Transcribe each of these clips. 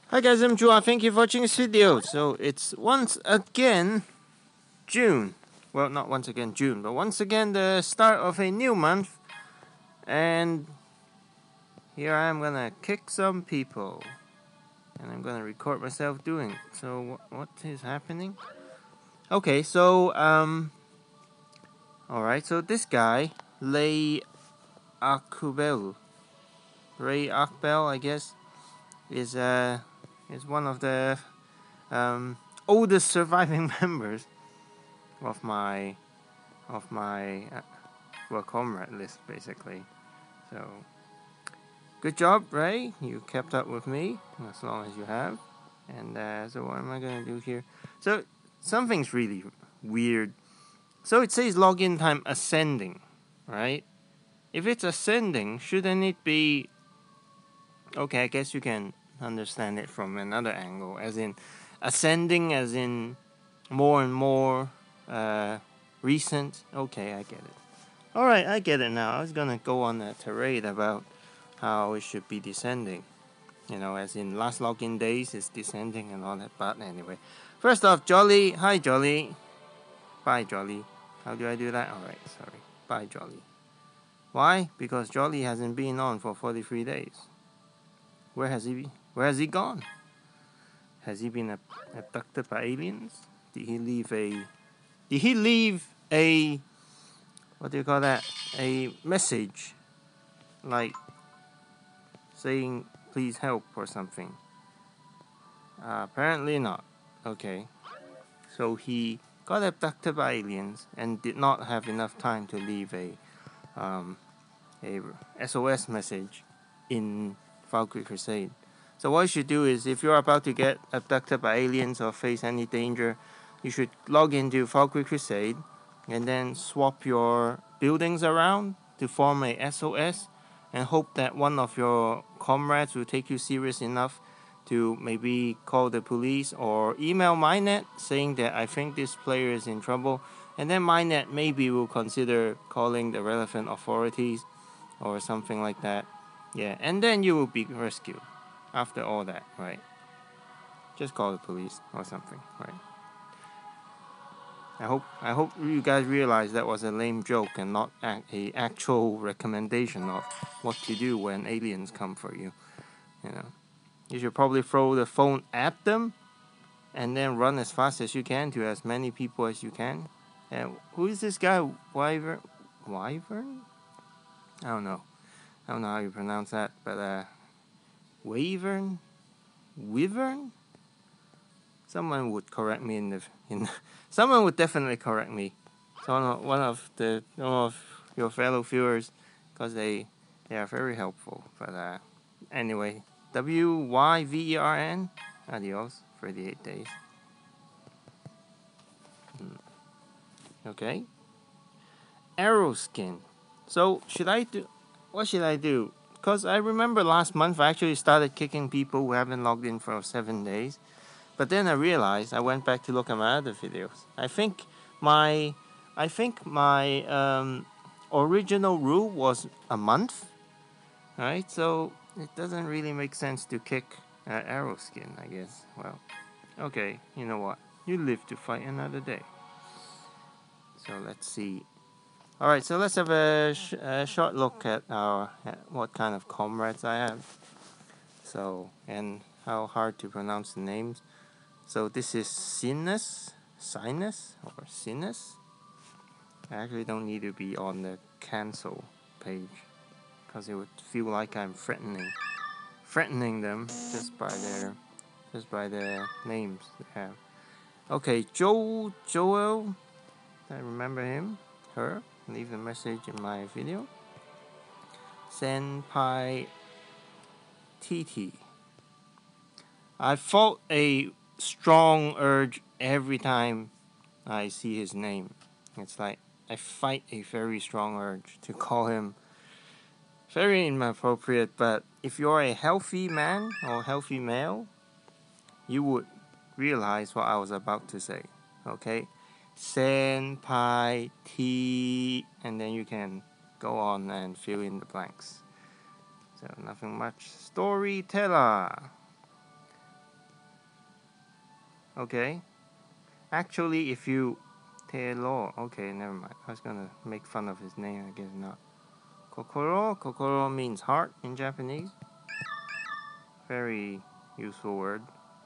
Hi guys, I'm Joa. Thank you for watching this video. So it's once again June. Well, not once again June, but once again the start of a new month. And here I am gonna kick some people. And I'm gonna record myself doing it. So what is happening? Okay, so alright, so this guy, Ray Akbel, I guess, is one of the oldest surviving members of my comrade list, basically. So good job, Ray. You kept up with me as long as you have. And so what am I gonna do here? So something's really weird. So it says login time ascending, right? If it's ascending, shouldn't it be okay? I guess you can understand it from another angle, as in ascending, as in more and more recent. Okay, I get it. Alright, I get it now. I was gonna go on a tirade about how it should be descending. You know, as in last login days it's descending and all that. But anyway. First off, Jolly. Hi, Jolly. Bye, Jolly. How do I do that? Alright, sorry. Bye, Jolly. Why? Because Jolly hasn't been on for 43 days. Where has he been? Where has he gone? Has he been abducted by aliens? Did he leave a what do you call that? A message like saying please help or something? Apparently not. Okay. So he got abducted by aliens and did not have enough time to leave a SOS message in Valkyrie Crusade. So what you should do is, if you're about to get abducted by aliens or face any danger, you should log into Valkyrie Crusade and then swap your buildings around to form a SOS and hope that one of your comrades will take you serious enough to maybe call the police or email Minet saying that I think this player is in trouble, and then Minet maybe will consider calling the relevant authorities or something like that. Yeah, and then you will be rescued after all that, right? Just call the police or something, right? I hope you guys realize that was a lame joke and not a actual recommendation of what to do when aliens come for you. You know, you should probably throw the phone at them and then run as fast as you can to as many people as you can. And who is this guy? Wyvern? Wyvern? I don't know. I don't know how you pronounce that, but Wyvern? Wyvern? Someone would correct me someone would definitely correct me. So one of your fellow viewers, because they are very helpful. But anyway, WYVERN. Adios. 38 days. Okay. Arrow skin. So what should I do? Because I remember last month I actually started kicking people who haven't logged in for 7 days. But then I realized, I went back to look at my other videos. I think my original rule was a month, right? So it doesn't really make sense to kick Arrow skin, I guess. Well, okay, you know what? You live to fight another day. So let's see. All right, so let's have a short look at what kind of comrades I have. So, and how hard to pronounce the names. So this is Sinus, or Sinus. I actually don't need to be on the cancel page because it would feel like I'm threatening them just by their names they have. Okay, Joel. I remember him, her. Leave a message in my video. Senpai TT. I felt a strong urge every time I see his name. It's like I fight a very strong urge to call him very inappropriate, but if you're a healthy man or healthy male, you would realize what I was about to say. Okay? Senpai T, and then you can go on and fill in the blanks. So nothing much. Storyteller. Okay. Actually, if you Taylor, okay, never mind. I was gonna make fun of his name. I guess not. Kokoro means heart in Japanese. Very useful word.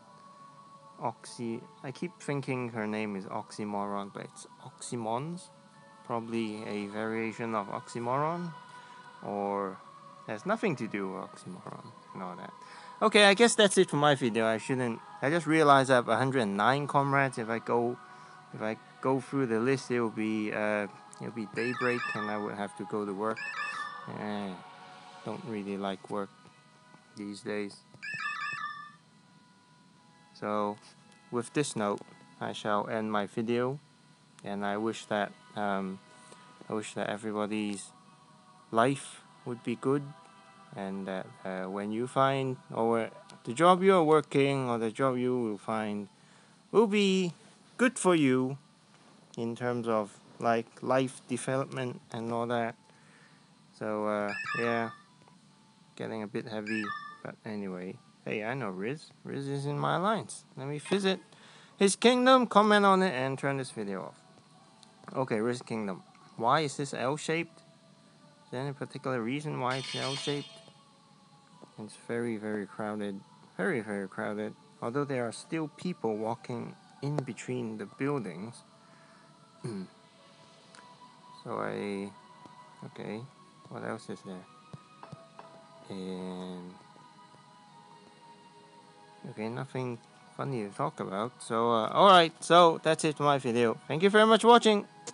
I keep thinking her name is Oxymoron, but it's Oxymons. Probably a variation of oxymoron, or has nothing to do with oxymoron and all that. Okay, I guess that's it for my video. I just realized I have 109 comrades. If I go through the list, it'll be daybreak, and I would have to go to work. Don't really like work these days. So, with this note, I shall end my video, and I wish that everybody's life would be good, and that when you find, or the job you are working, or the job you will find, will be good for you in terms of like life development and all that. So yeah, getting a bit heavy, but anyway. Hey, I know Riz. Riz is in my alliance. Let me visit his kingdom, comment on it, and turn this video off. Okay, Riz Kingdom. Why is this L-shaped? Is there any particular reason why it's L-shaped? It's very, very crowded. Very, very crowded. Although there are still people walking in between the buildings. Okay, what else is there? And okay, nothing funny to talk about. So alright, so that's it for my video. Thank you very much for watching.